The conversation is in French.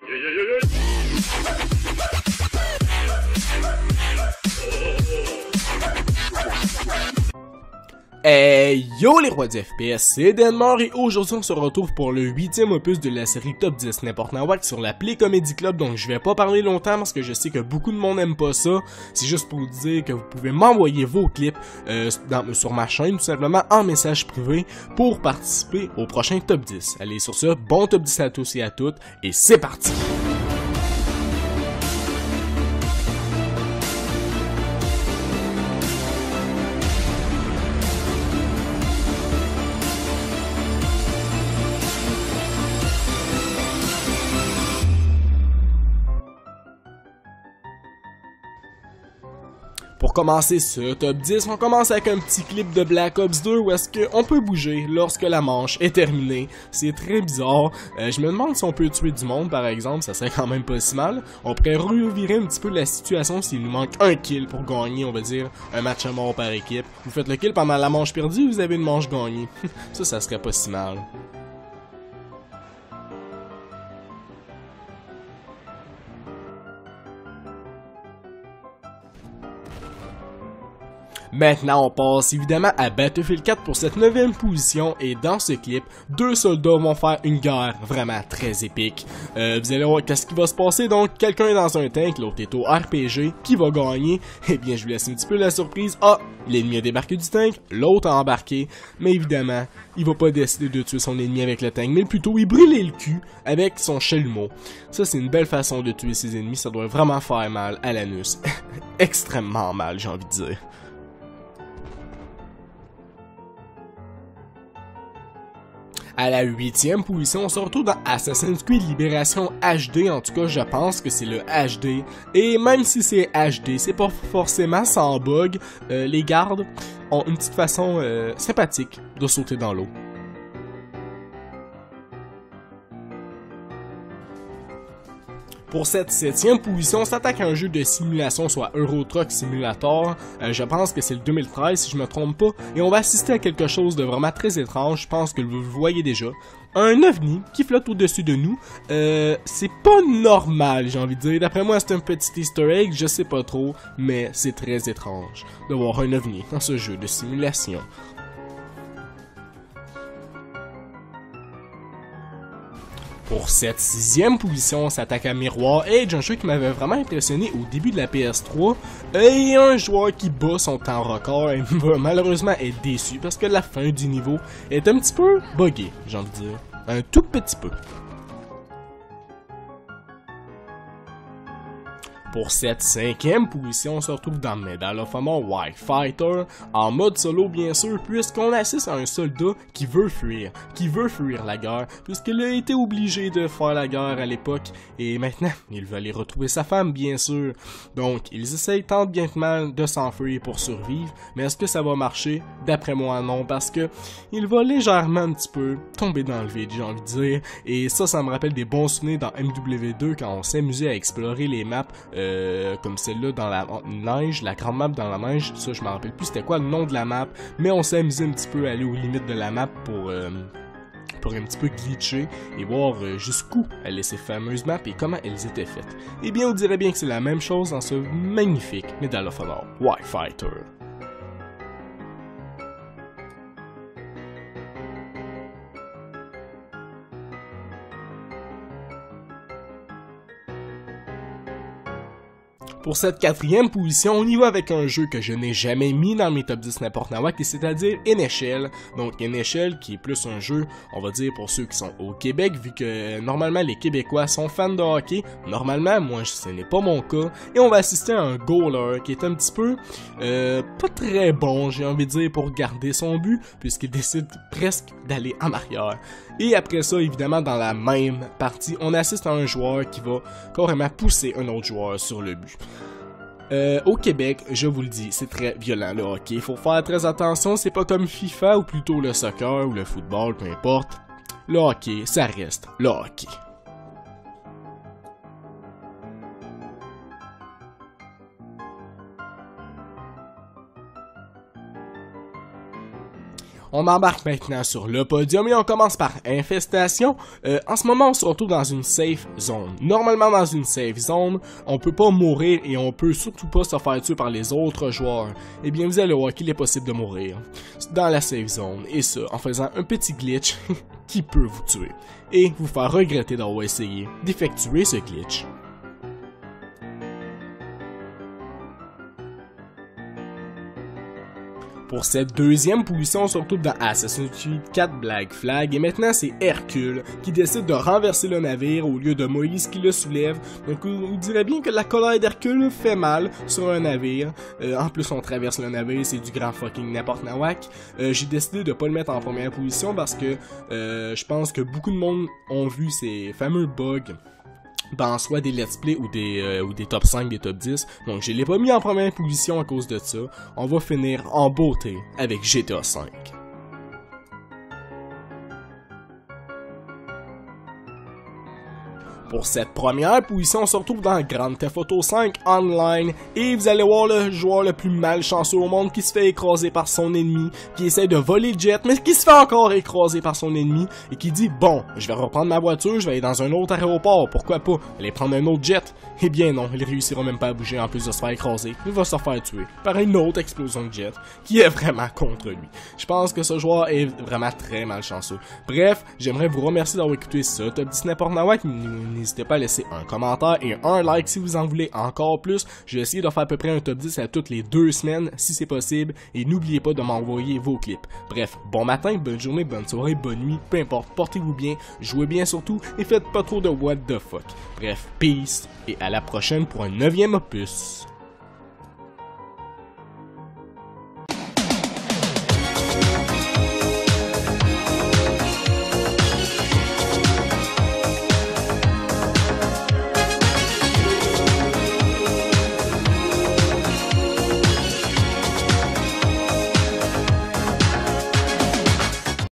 Hey yo les rois du FPS, c'est Denmark et aujourd'hui on se retrouve pour le 8e opus de la série Top 10 n'importe quoi sur la Play Comedy Club. Donc je vais pas parler longtemps parce que je sais que beaucoup de monde aime pas ça. C'est juste pour vous dire que vous pouvez m'envoyer vos clips sur ma chaîne tout simplement en message privé pour participer au prochain Top 10. Allez sur ce, bon Top 10 à tous et à toutes et c'est parti! Pour commencer ce top 10, on commence avec un petit clip de Black Ops 2 où est-ce qu'on peut bouger lorsque la manche est terminée. C'est très bizarre. Je me demande si on peut tuer du monde par exemple, ça serait quand même pas si mal. On pourrait revirer un petit peu la situation s'il nous manque un kill pour gagner, on va dire, un match à mort par équipe. Vous faites le kill pendant la manche perdue, vous avez une manche gagnée. Ça serait pas si mal. Maintenant, on passe évidemment à Battlefield 4 pour cette 9e position et dans ce clip, deux soldats vont faire une guerre vraiment très épique. Vous allez voir qu'est-ce qui va se passer, donc quelqu'un est dans un tank, l'autre est au RPG, qui va gagner? Eh bien, je vous laisse un petit peu la surprise. Ah, l'ennemi a débarqué du tank, l'autre a embarqué, mais évidemment, il va pas décider de tuer son ennemi avec le tank, mais plutôt il brûler le cul avec son chalumeau. Ça, c'est une belle façon de tuer ses ennemis, ça doit vraiment faire mal à l'anus. Extrêmement mal, j'ai envie de dire. À la 8e position, on se retrouve dans Assassin's Creed Libération HD, en tout cas je pense que c'est le HD, et même si c'est HD, c'est pas forcément sans bug, les gardes ont une petite façon sympathique de sauter dans l'eau. Pour cette 7e position, on s'attaque à un jeu de simulation, soit Euro Truck Simulator. Je pense que c'est le 2013 si je me trompe pas. Et on va assister à quelque chose de vraiment très étrange, je pense que vous le voyez déjà. Un ovni qui flotte au-dessus de nous. C'est pas normal, j'ai envie de dire. D'après moi, c'est un petit easter egg, je sais pas trop, mais c'est très étrange de voir un ovni dans ce jeu de simulation. Pour cette 6e position, on s'attaque à Mirror Edge, un jeu qui m'avait vraiment impressionné au début de la PS3. Et un joueur qui bat son temps record et va malheureusement être déçu parce que la fin du niveau est un petit peu buggée, j'ai envie de dire. Un tout petit peu. Pour cette 5e position, on se retrouve dans Medal of Honor Wild Fighter, en mode solo bien sûr, puisqu'on assiste à un soldat qui veut fuir la guerre, puisqu'il a été obligé de faire la guerre à l'époque, et maintenant, il veut aller retrouver sa femme bien sûr. Donc, ils essayent tant bien que mal de s'enfuir pour survivre, mais est-ce que ça va marcher? D'après moi non, parce que il va légèrement un petit peu tomber dans le vide, j'ai envie de dire, et ça me rappelle des bons souvenirs dans MW2 quand on s'amusait à explorer les maps, comme celle-là dans la neige, la grande map dans la neige, ça je me rappelle plus c'était quoi le nom de la map, mais on s'est amusé un petit peu à aller aux limites de la map pour un petit peu glitcher et voir jusqu'où allaient ces fameuses maps et comment elles étaient faites. Eh bien on dirait bien que c'est la même chose dans ce magnifique Medal of Honor Wild Fighter. Pour cette 4e position, on y va avec un jeu que je n'ai jamais mis dans mes top 10 n'importe quoi, c'est-à-dire NHL. Donc NHL qui est plus un jeu, on va dire pour ceux qui sont au Québec, vu que normalement les Québécois sont fans de hockey. Normalement, moi ce n'est pas mon cas. Et on va assister à un goaler qui est un petit peu pas très bon, j'ai envie de dire, pour garder son but, puisqu'il décide presque d'aller en arrière. Et après ça, évidemment, dans la même partie, on assiste à un joueur qui va carrément pousser un autre joueur sur le but. Au Québec, je vous le dis, c'est très violent le hockey. Il faut faire très attention, c'est pas comme FIFA ou plutôt le soccer ou le football, peu importe. Le hockey, ça reste le hockey. On m'embarque maintenant sur le podium et on commence par Infestation. En ce moment, on se retrouve dans une safe zone. Normalement, dans une safe zone, on peut pas mourir et on peut surtout pas se faire tuer par les autres joueurs. Eh bien, vous allez voir qu'il est possible de mourir dans la safe zone, et ça en faisant un petit glitch qui peut vous tuer et vous faire regretter d'avoir essayé d'effectuer ce glitch. Pour cette deuxième position, on se retrouve dans Assassin's Creed 4 Black Flag et maintenant c'est Hercule qui décide de renverser le navire au lieu de Moïse qui le soulève. Donc on dirait bien que la colère d'Hercule fait mal sur un navire. En plus on traverse le navire, c'est du grand fucking n'importe nawak. J'ai décidé de pas le mettre en première position parce que je pense que beaucoup de monde ont vu ces fameux bugs dans soit des let's play ou des top 5, des top 10. Donc je l'ai pas mis en première position à cause de ça. On va finir en beauté avec GTA V. Pour cette première position, on se retrouve dans Grand Theft Auto 5 Online et vous allez voir le joueur le plus malchanceux au monde qui se fait écraser par son ennemi, qui essaie de voler le jet, mais qui se fait encore écraser par son ennemi et qui dit « Bon, je vais reprendre ma voiture, je vais aller dans un autre aéroport, pourquoi pas aller prendre un autre jet? » Eh bien non, il réussira même pas à bouger en plus de se faire écraser, il va se faire tuer par une autre explosion de jet qui est vraiment contre lui. Je pense que ce joueur est vraiment très malchanceux. Bref, j'aimerais vous remercier d'avoir écouté ce Top 10 n'importe nawak. N'hésitez pas à laisser un commentaire et un like si vous en voulez encore plus. Je vais essayer de faire à peu près un top 10 à toutes les 2 semaines si c'est possible. Et n'oubliez pas de m'envoyer vos clips. Bref, bon matin, bonne journée, bonne soirée, bonne nuit, peu importe, portez-vous bien, jouez bien surtout et faites pas trop de what the fuck. Bref, peace et à la prochaine pour un 9e opus.